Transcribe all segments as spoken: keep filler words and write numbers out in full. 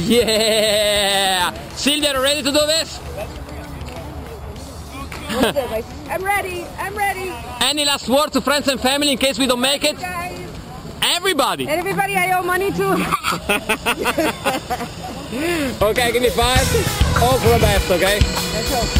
Yeah! Silvia, are you ready to do this? I'm ready, I'm ready. Any last word to friends and family in case we don't make it? Guys. Everybody! And everybody I owe money to. Okay, give me five. All for the best, okay? Let's go.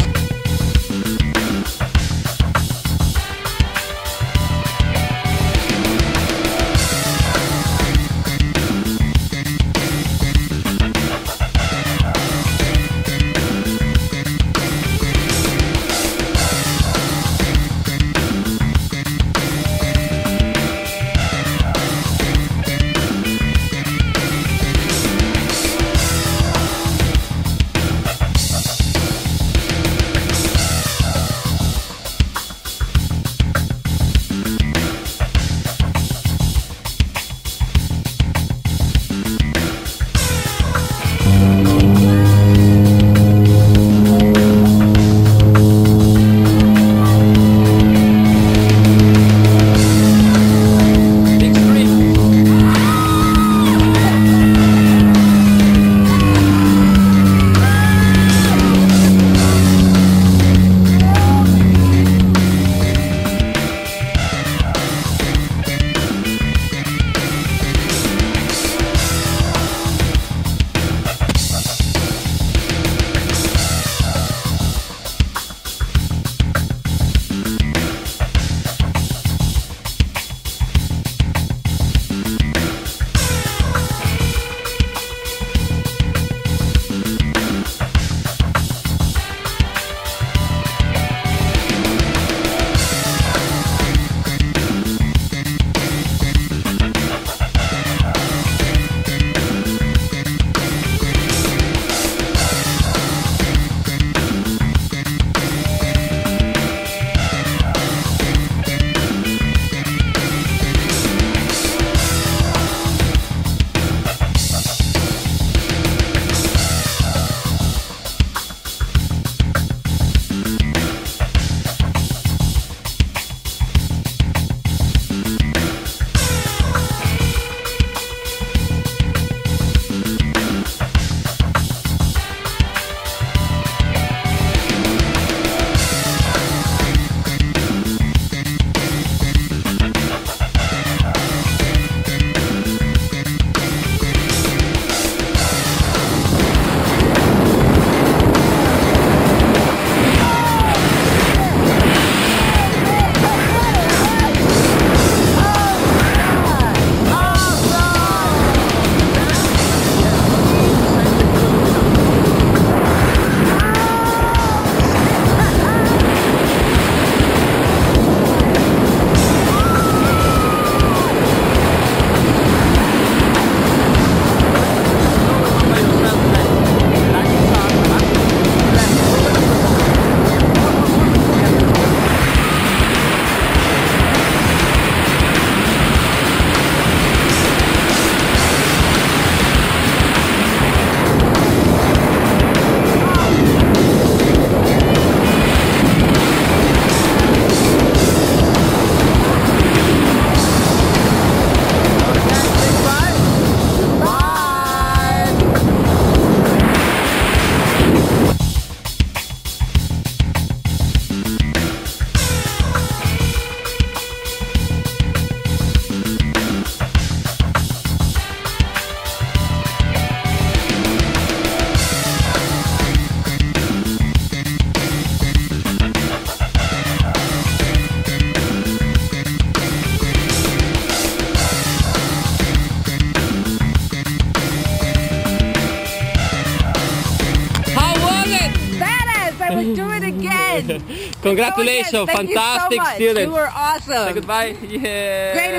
Congratulations, oh, yes. Thank fantastic you so much. student. You were awesome. Say goodbye. Yeah. Great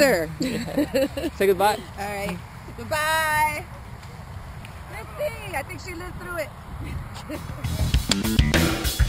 instructor. Say goodbye. All right. Goodbye. Let's see. I think she lived through it.